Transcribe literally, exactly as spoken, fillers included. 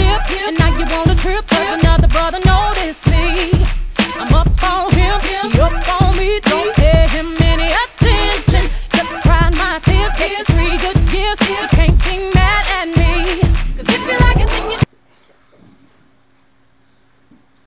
hip, and now you wanna trip, cause another brother knows